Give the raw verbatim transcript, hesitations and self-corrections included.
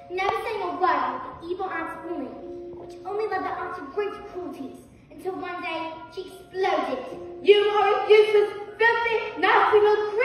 never saying a word with the evil aunt's woman, which only led the aunt to great cruelties, until one day she exploded. You are a useless, filthy, nasty little